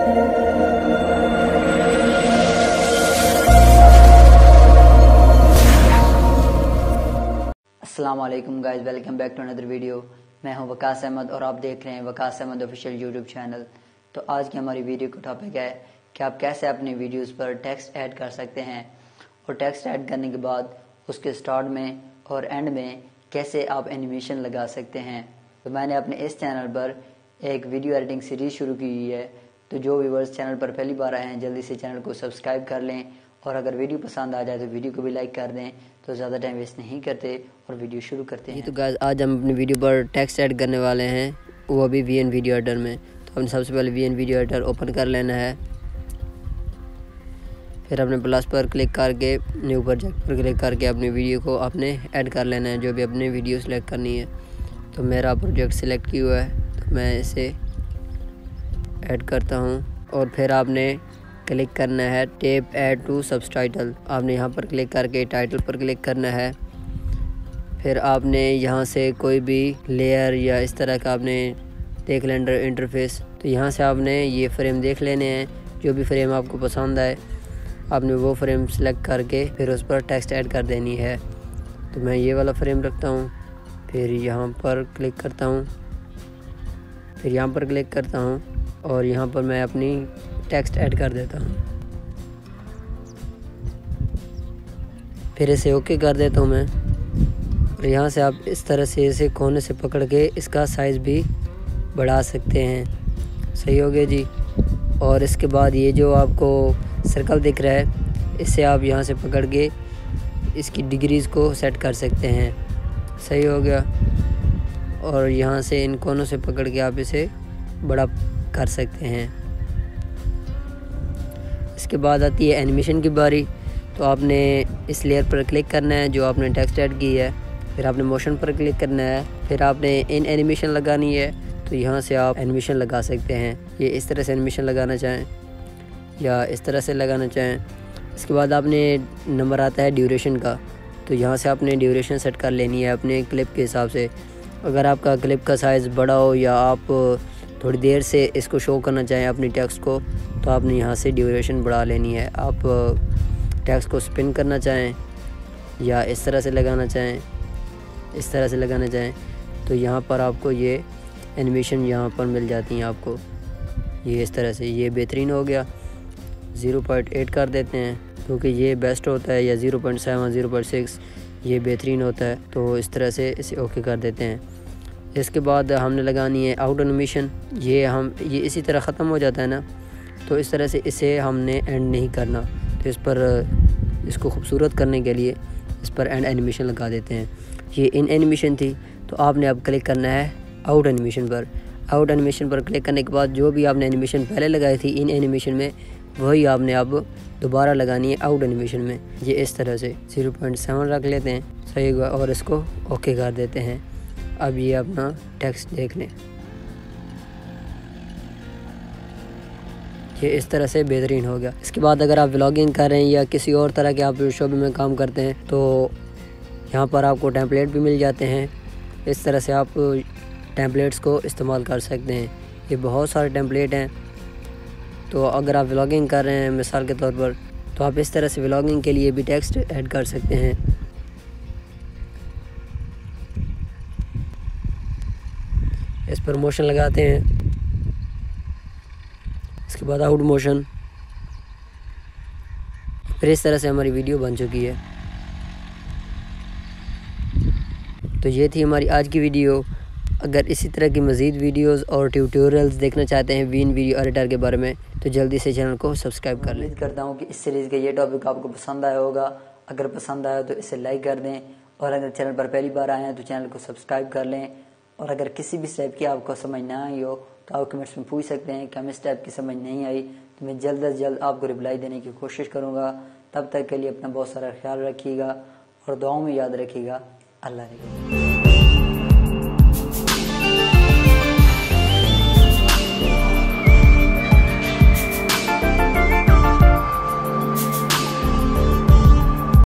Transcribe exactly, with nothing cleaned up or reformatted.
अस्सलाम वालेकुम guys, welcome back to another video. मैं हूं वकास अहमद और आप देख रहे हैं Waqas Ahmed official YouTube channel. तो आज की हमारी वीडियो का टॉपिक है कि आप कैसे अपनी वीडियोस पर टेक्स्ट ऐड कर सकते हैं और टेक्स्ट ऐड करने के बाद उसके स्टार्ट में और एंड में कैसे आप एनिमेशन लगा सकते हैं। तो मैंने अपने इस चैनल पर एक वीडियो एडिटिंग सीरीज शुरू की हुई है, तो जो व्यूअर्स चैनल पर पहली बार आए हैं जल्दी से चैनल को सब्सक्राइब कर लें और अगर वीडियो पसंद आ जाए तो वीडियो को भी लाइक कर दें। तो ज़्यादा टाइम वेस्ट नहीं करते और वीडियो शुरू करते हैं। तो गाइस आज हम अपनी वीडियो पर टेक्स्ट ऐड करने वाले हैं, वो भी वी एन वीडियो एडिटर में। तो हमने सबसे पहले V N video editor open कर लेना है, फिर अपने प्लस पर क्लिक करके न्यू प्रोजेक्ट पर क्लिक करके अपनी वीडियो को आपने ऐड कर लेना है, जो भी अपनी वीडियो सेलेक्ट करनी है। तो मेरा प्रोजेक्ट सिलेक्ट किया हुआ है तो मैं इसे ऐड करता हूँ और फिर आपने क्लिक करना है टेप ऐड टू सबटाइटल। आपने यहाँ पर क्लिक करके टाइटल पर क्लिक करना है, फिर आपने यहाँ से कोई भी लेयर या इस तरह का आपने देख लेना इंटरफेस। तो यहाँ से आपने ये फ्रेम देख लेने हैं, जो भी फ्रेम आपको पसंद आए आपने वो फ्रेम सेलेक्ट करके फिर उस पर टेक्स्ट ऐड कर देनी है। तो मैं ये वाला फ्रेम रखता हूँ, फिर यहाँ पर क्लिक करता हूँ, फिर यहाँ पर क्लिक करता हूँ और यहाँ पर मैं अपनी टेक्स्ट ऐड कर देता हूँ। फिर इसे ओके कर देता हूँ मैं। और यहाँ से आप इस तरह से इसे कोने से पकड़ के इसका साइज़ भी बढ़ा सकते हैं। सही हो गया जी। और इसके बाद ये जो आपको सर्कल दिख रहा है, इससे आप यहाँ से पकड़ के इसकी डिग्रीज़ को सेट कर सकते हैं। सही हो गया। और यहाँ से इन कोनों से पकड़ के आप इसे बड़ा कर सकते हैं। इसके बाद आती है एनिमेशन की बारी। तो आपने इस लेयर पर क्लिक करना है जो आपने टेक्स्ट ऐड की है, फिर आपने मोशन पर क्लिक करना है, फिर आपने इन एनिमेशन लगानी है। तो यहाँ से आप एनिमेशन लगा सकते हैं, ये इस तरह से एनिमेशन लगाना चाहें या इस तरह से लगाना चाहें। इसके बाद आपने नंबर आता है ड्यूरेशन का, तो यहाँ से आपने ड्यूरेशन सेट कर लेनी है अपने क्लिप के हिसाब से। अगर आपका क्लिप का साइज़ बड़ा हो या आप थोड़ी देर से इसको शो करना चाहें अपनी टेक्स्ट को, तो आपने यहाँ से ड्यूरेशन बढ़ा लेनी है। आप टेक्स्ट को स्पिन करना चाहें या इस तरह से लगाना चाहें, इस तरह से लगाना चाहें, तो यहाँ पर आपको ये एनिमेशन यहाँ पर मिल जाती हैं आपको। ये इस तरह से ये बेहतरीन हो गया। ज़ीरो पॉइंट एट कर देते हैं क्योंकि ये बेस्ट होता है, या zero point seven zero point six ये बेहतरीन होता है। तो इस तरह से इसे ओके कर देते हैं। इसके बाद हमने लगानी है आउट एनिमेशन। ये हम ये इसी तरह ख़त्म हो जाता है ना, तो इस तरह से इसे हमने एंड नहीं करना। तो इस पर इसको खूबसूरत करने के लिए इस पर एंड एनिमेशन लगा देते हैं। ये इन एनिमेशन थी, तो आपने अब क्लिक करना है आउट एनिमेशन पर। आउट एनिमेशन पर क्लिक करने के बाद जो भी आपने एनिमेशन पहले लगाई थी इन एनिमेशन में, वही आपने अब दोबारा लगानी है आउट एनिमेशन में। ये इस तरह से ज़ीरो पॉइंट सेवन रख लेते हैं, सही हुआ, और इसको ओके कर देते हैं। अब ये अपना टेक्स्ट देख लें, ये इस तरह से बेहतरीन हो गया। इसके बाद अगर आप व्लॉगिंग कर रहे हैं या किसी और तरह के आप शोबे में काम करते हैं, तो यहाँ पर आपको टेम्पलेट भी मिल जाते हैं। इस तरह से आप टेम्पलेट्स को इस्तेमाल कर सकते हैं। ये बहुत सारे टेम्पलेट हैं। तो अगर आप व्लॉगिंग कर रहे हैं मिसाल के तौर पर, तो आप इस तरह से व्लॉगिंग के लिए भी टेक्स्ट ऐड कर सकते हैं। इस पर मोशन लगाते हैं, इसके बाद आउट मोशन, फिर इस तरह से हमारी वीडियो बन चुकी है। तो ये थी हमारी आज की वीडियो। अगर इसी तरह की मज़ीद वीडियोस और ट्यूटोरियल्स देखना चाहते हैं वी एन वीडियो एडिटर के बारे में, तो जल्दी से चैनल को सब्सक्राइब कर लें। उम्मीद करता हूँ कि इस सीरीज़ का ये टॉपिक आपको पसंद आया होगा। अगर पसंद आया तो इसे लाइक कर दें और अगर चैनल पर पहली बार आए हैं तो चैनल को सब्सक्राइब कर लें। और अगर किसी भी स्टेप की आपको समझ ना आई हो तो आप कमेंट्स में पूछ सकते हैं कि हमें स्टेप की समझ नहीं आई, तो मैं जल्द अज जल्द आपको रिप्लाई देने की कोशिश करूँगा। तब तक के लिए अपना बहुत सारा ख्याल रखिएगा और दुआओं में याद रखिएगा। अल्लाह ने